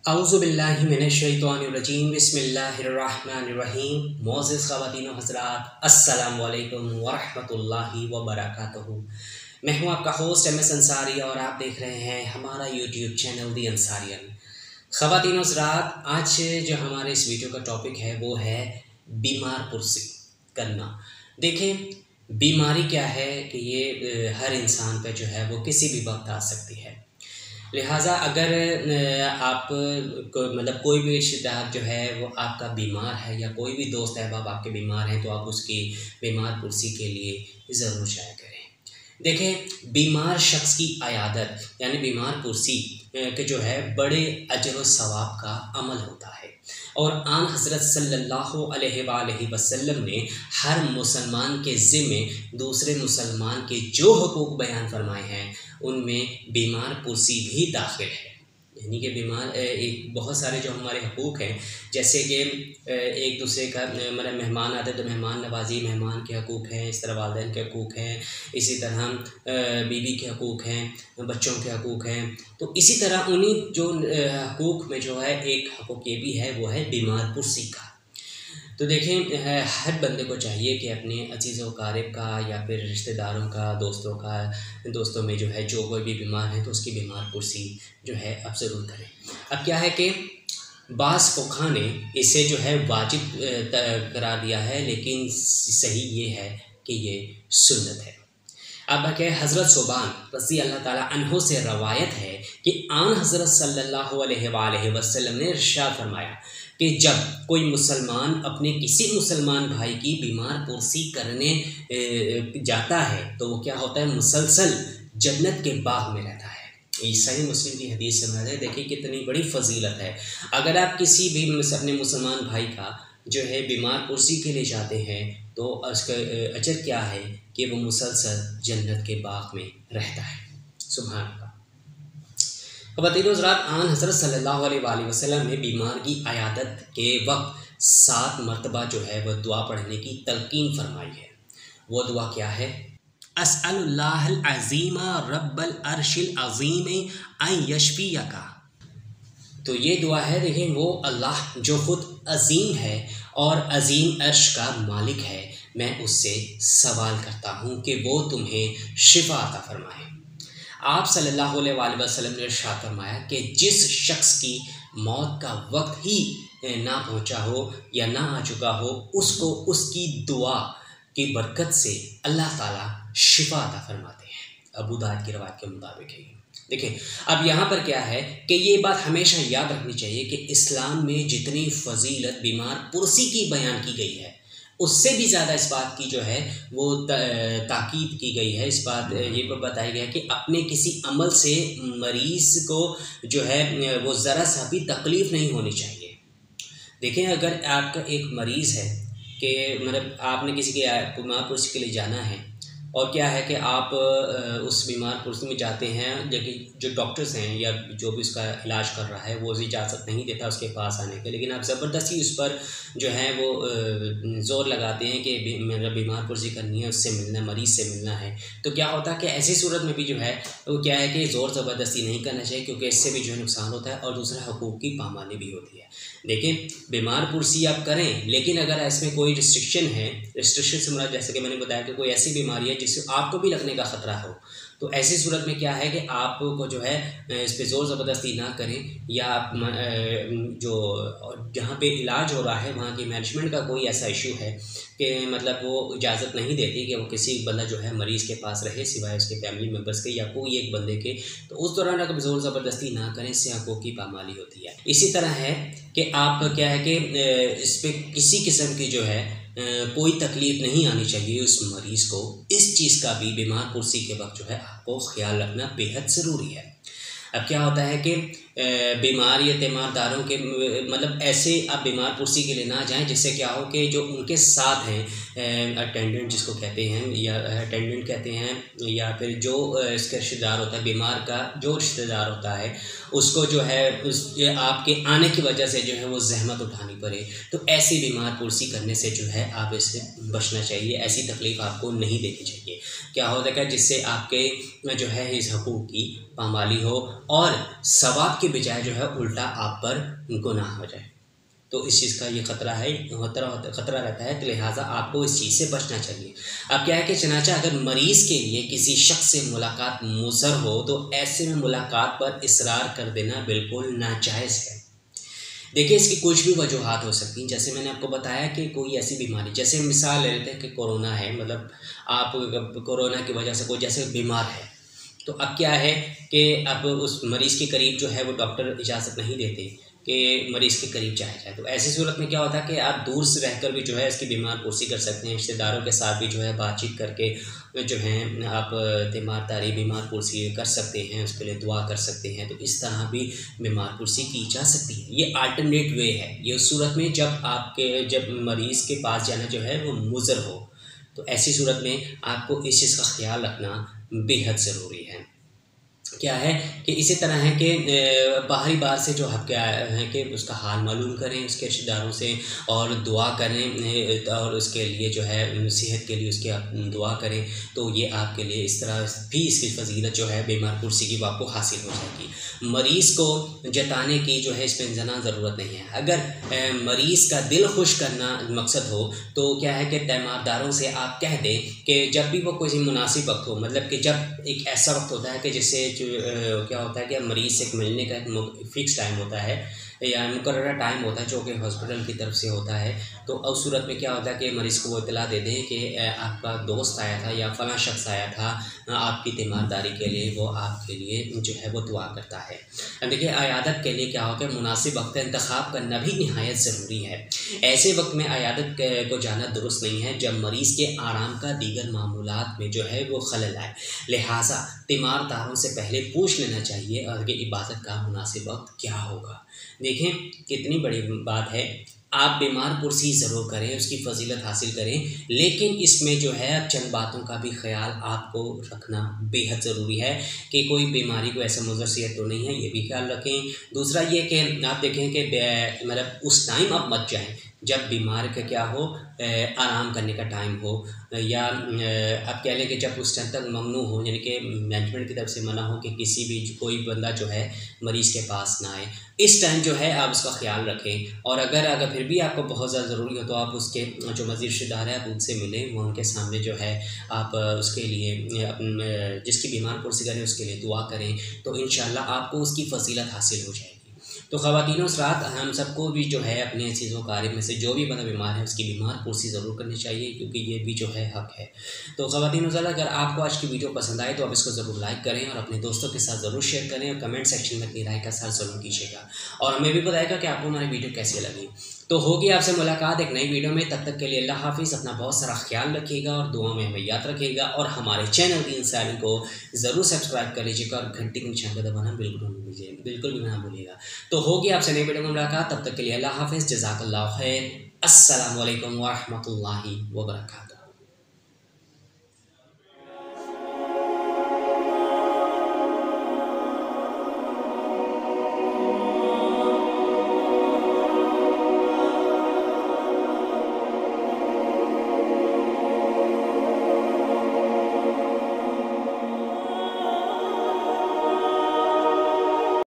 औज़ुबिल्लाहि मिनश्शैतानिर्रजीम बिस्मिल्लाहिर्रहमानिर्रहीम। मोअज़्ज़िज़ ख़वातीन व हज़रात, अस्सलामु अलैकुम व रहमतुल्लाहि व बरकातुहू। मैं हूँ आपका होस्ट एम एस अंसारी और आप देख रहे हैं हमारा यूट्यूब चैनल दी अंसारियन। ख़वातीन व हज़रात, आज जो हमारे इस वीडियो का टॉपिक है वो है बीमार पुरसी करना। देखें, बीमारी क्या है कि ये हर इंसान पे जो है वो किसी भी वक्त आ सकती है। लिहाजा अगर आप मतलब कोई भी रिश्तेदार जो है वो आपका बीमार है या कोई भी दोस्त अहबाब आपके बीमार हैं तो आप उसकी बीमार पुरसी के लिए ज़रूर जाया करें। देखें, बीमार शख्स की अयादत यानी बीमार पुरसी के जो है बड़े अजर व सवाब का अमल होता है और आन हज़रत सल्लल्लाहु अलैहि वसल्लम ने हर मुसलमान के ज़िम्मे दूसरे मुसलमान के जो हुकूक बयान फरमाए हैं उनमें बीमार पुरसी भी दाखिल है। यानी कि बीमार एक बहुत सारे जो हमारे हुकूक हैं, जैसे कि एक दूसरे का मतलब मेहमान आते तो मेहमान नवाजी, मेहमान के हुकूक हैं, इस तरह वालिदैन के हुकूक हैं, इसी तरह बीवी के हुकूक हैं, बच्चों के हुकूक हैं। तो इसी तरह उन्हीं जो हुकूक में जो है एक हुकूक ये भी है वो है बीमार पुरसी का। तो देखें, हर बंदे को चाहिए कि अपने अजीज़ व क़ारिब का या फिर रिश्तेदारों का, दोस्तों में जो है जो कोई भी बीमार है तो उसकी बीमार पुरसी जो है आप ज़रूर करें। अब क्या है कि बाज़ फ़ुक़हा ने इसे जो है वाजिब करार दिया है, लेकिन सही ये है कि ये सुन्नत है। अब क्या है, हज़रत सुबान रज़ी अल्लाह ताला अन्हो से रवायत है कि आन हज़रत सल्लल्लाहु अलैहि वसल्लम ने इरशाद फरमाया कि जब कोई मुसलमान अपने किसी मुसलमान भाई की बीमार पुरसी करने जाता है तो वो क्या होता है, मुसलसल जन्नत के बाग में रहता है। ये सही मुस्लिम की हदीस से मिलता है। देखिए कितनी बड़ी फजीलत है। अगर आप किसी भी अपने मुसलमान भाई का जो है बीमार पुरसी के लिए जाते हैं तो उसका अजर क्या है कि वो मुसलसल जन्नत के बाग में रहता है। सुभान अल्लाह। ख़वातीन हज़रात, आन हज़रत सल्लल्लाहु अलैहि वसल्लम ने बीमार की अयादत के वक्त 7 मरतबा जो है वह दुआ पढ़ने की तलकीन फरमाई है। वो दुआ क्या है? अस्अलुल्लाहल अज़ीमा रब्बल अर्शिल अज़ीम अन यशफियका। तो ये दुआ है, देखें, वो अल्लाह जो ख़ुद अज़ीम है और अज़ीम अर्श का मालिक है, मैं उससे सवाल करता हूँ कि वो तुम्हें शिफा अता फरमाए। आप सल्लल्लाहु अलैहि वसल्लम ने इरशाद फरमाया कि जिस शख्स की मौत का वक्त ही ना पहुँचा हो या ना आ चुका हो, उसको उसकी दुआ की बरकत से अल्लाह ताला शिफा अता फरमाते हैं। अबू दाऊद की रवायत के मुताबिक है। देखिए, अब यहाँ पर क्या है कि ये बात हमेशा याद रखनी चाहिए कि इस्लाम में जितनी फजीलत बीमार पुरसी की बयान की गई है उससे भी ज़्यादा इस बात की जो है वो ताकीद की गई है। इस बात ये बताया गया है कि अपने किसी अमल से मरीज़ को जो है वो ज़रा सा भी तकलीफ़ नहीं होनी चाहिए। देखें, अगर आपका एक मरीज़ है कि मतलब आपने किसी के बीमार पुरसी के लिए जाना है और क्या है कि आप उस बीमार पुरसी में जाते हैं, जबकि जो डॉक्टर्स हैं या जो भी उसका इलाज कर रहा है वो उसे इजाज़त नहीं देता उसके पास आने की, लेकिन आप ज़बरदस्ती उस पर जो है वो ज़ोर लगाते हैं कि मेरा बीमार पुरसी करनी है, उससे मिलना है, मरीज़ से मिलना है। तो क्या होता है कि ऐसी सूरत में भी जो है वो क्या है कि ज़ोर ज़बरदस्ती नहीं करना चाहिए, क्योंकि इससे भी जो है नुकसान होता है और दूसरा हुकूक की पामानी भी होती है। देखें, बीमार पुरसी आप करें, लेकिन अगर इसमें कोई रिस्ट्रिक्शन है, रिस्ट्रिक्शन से मतलब जैसे कि मैंने बताया कि कोई ऐसी बीमारी है जिससे आपको भी लगने का ख़तरा हो, तो ऐसी सूरत में क्या है कि आपको जो है इस पर ज़ोर ज़बरदस्ती ना करें, या आप जो जहाँ पे इलाज हो रहा है वहाँ की मैनेजमेंट का कोई ऐसा इशू है कि मतलब वो इजाज़त नहीं देती कि वो किसी बंदा जो है मरीज़ के पास रहे सिवाय उसके फैमिली मेम्बर्स के या कोई एक बंदे के, तो उस दौरान अगर ज़ोर ज़बरदस्ती ना करें, इससे हक़ूक़ की पामाली होती है। इसी तरह है कि आप क्या है कि इस पर किसी किस्म की जो है कोई तकलीफ़ नहीं आनी चाहिए उस मरीज़ को। इस चीज़ का भी बीमार पुरसी के वक्त जो है आपको ख्याल रखना बेहद ज़रूरी है। अब क्या होता है कि बीमार या तीमारदारों के मतलब ऐसे आप बीमार पुरसी के लिए ना जाएं जिससे क्या हो कि जो उनके साथ हैं अटेंडेंट जिसको कहते हैं या अटेंडेंट कहते हैं, या फिर जो इसका रिश्तेदार होता है, बीमार का जो रिश्तेदार होता है, उसको जो है उस आपके आने की वजह से जो है वो ज़हमत उठानी पड़े। तो ऐसी बीमार पुरसी करने से जो है आप इससे बचना चाहिए, ऐसी तकलीफ़ आपको नहीं देनी चाहिए। क्या होता है जिससे आपके जो है इस हकूक़ की पामाली हो और सवाब के बजाय जो है उल्टा आप पर गुनाह हो जाए। तो इस चीज़ का ये ख़तरा है, ख़तरा रहता है, तो लिहाजा आपको इस चीज़ से बचना चाहिए। अब क्या है कि चनाचा अगर मरीज़ के लिए किसी शख्स से मुलाकात मुसर हो तो ऐसे में मुलाकात पर इसरार कर देना बिल्कुल नाजायज़ है। देखिए, इसकी कुछ भी वजूहात हो सकती हैं। जैसे मैंने आपको बताया कि कोई ऐसी बीमारी, जैसे मिसाल ले लेते हैं कि कोरोना है, मतलब आप कोरोना की वजह से कोई जैसे बीमार है, तो अब क्या है कि अब उस मरीज़ के करीब जो है वो डॉक्टर इजाज़त नहीं देते कि मरीज़ के करीब जाया जाए। तो ऐसी सूरत में क्या होता है कि आप दूर से रहकर भी जो है इसकी बीमार पुरसी कर सकते हैं, रिश्तेदारों के साथ भी जो है बातचीत करके जो है आप तीमारदारी बीमार पुरसी कर सकते हैं, उसके लिए दुआ कर सकते हैं। तो इस तरह भी बीमार पुरसी की जा सकती है। ये अल्टरनेट वे है। ये उस सूरत में जब मरीज़ के पास जाना जो है वो मुज़र हो, तो ऐसी सूरत में आपको इस चीज़ का ख़्याल रखना बेहद ज़रूरी है। क्या है कि इसी तरह है कि बाहरी बात से जो आप क्या है कि उसका हाल मालूम करें उसके रिश्तेदारों से और दुआ करें और उसके लिए जो है सेहत के लिए उसके आप दुआ करें, तो ये आपके लिए इस तरह भी इसकी फजीलत जो है बीमार कुर्सी की वो आपको हासिल हो जाएगी। मरीज़ को जताने की जो है इस पर ज़्यादा ज़रूरत नहीं है। अगर मरीज़ का दिल खुश करना मकसद हो तो क्या है कि तीमारदारों से आप कह दें कि जब भी वो कोई मुनासिब वक्त हो, मतलब कि जब एक ऐसा वक्त होता है कि जिससे क्या होता है कि मरीज़ से मिलने का एक फ़िक्स टाइम होता है या मुकर्रर टाइम होता है जो कि हॉस्पिटल की तरफ से होता है, तो उस सूरत में क्या होता है कि मरीज़ को वो इत्तला दे दें कि आपका दोस्त आया था या फ़लाँ शख्स आया था आपकी तीमारदारी के लिए, वो आपके लिए जो है वो दुआ करता है। देखिए, अयादत के लिए क्या होगा, मुनासिब वक्त इंतखाब करना भी निहायत ज़रूरी है। ऐसे वक्त में अयादत को जाना दुरुस्त नहीं है जब मरीज़ के आराम का दीगर मामूलात में जो है वो खलल आए। लिहाजा तीमारदारों से पहले पूछ लेना चाहिए और कि इबादत का मुनासिब वक्त क्या होगा। देखें कितनी बड़ी बात है। आप बीमार पुरसी ज़रूर करें, उसकी फ़जीलत हासिल करें, लेकिन इसमें जो है चंद बातों का भी ख्याल आपको रखना बेहद ज़रूरी है कि कोई बीमारी को ऐसा मुज़र सेहत तो नहीं है, ये भी ख्याल रखें। दूसरा ये कि आप देखें कि मतलब उस टाइम आप मत जाएँ जब बीमार का क्या हो आराम करने का टाइम हो, या आप कह लें कि जब उस टाइम तक ममनू हो, यानी कि मैनेजमेंट की तरफ से मना हो कि किसी भी कोई बंदा जो है मरीज़ के पास ना आए। इस टाइम जो है आप उसका ख्याल रखें। और अगर फिर भी आपको बहुत ज़्यादा ज़रूरी हो तो आप उसके जो मज़ीद रिश्तेदार हैं आप उनसे मिलें, वो उनके सामने जो है आप उसके लिए जिसकी बीमार पुरसी करें उसके लिए दुआ करें, तो इंशाअल्लाह आपको उसकी फ़जीलत हासिल हो जाएगी। तो ख़वातीनो हज़रात, हम सबको भी जो है अपने चीज़ों कार्य में से जो भी बंदा बीमार है उसकी बीमार पुरसी ज़रूर करनी चाहिए, क्योंकि ये भी जो है हक़ है। तो ख़वातीनो हज़रात, अगर आपको आज की वीडियो पसंद आए तो आप इसको ज़रूर लाइक करें और अपने दोस्तों के साथ ज़रूर शेयर करें और कमेंट सेक्शन में अपनी राय का इज़हार ज़रूर कीजिएगा और हमें भी बताइएगा कि आपको हमारी वीडियो कैसी लगी। तो होगी आपसे मुलाकात एक नई वीडियो में। तब तक के लिए अल्लाह हाफ़िज़। अपना बहुत सारा ख्याल रखिएगा और दुआ में हमें याद रखिएगा और हमारे चैनल दीन साइलेंट को ज़रूर सब्सक्राइब कर लीजिएगा और घंटी के निशान का दबाना बिल्कुल भी ना भूलिएगा। तो होगी आपसे नई वीडियो में मुलाकात। तब तक के लिए अल्लाह हाफ़िज़। जज़ाकल्लाहु खैर। अस्सलामु अलैकुम व रहमतुल्लाहि व बरकातुहू।